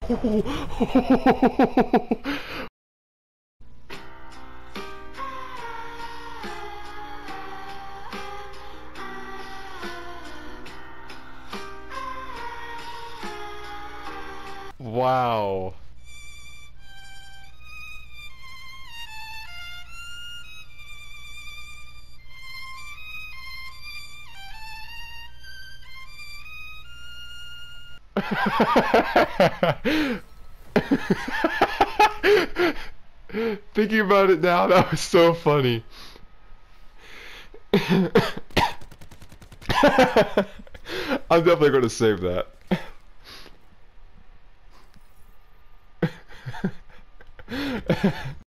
Wow. Thinking about it now, that was so funny. I'm definitely going to save that.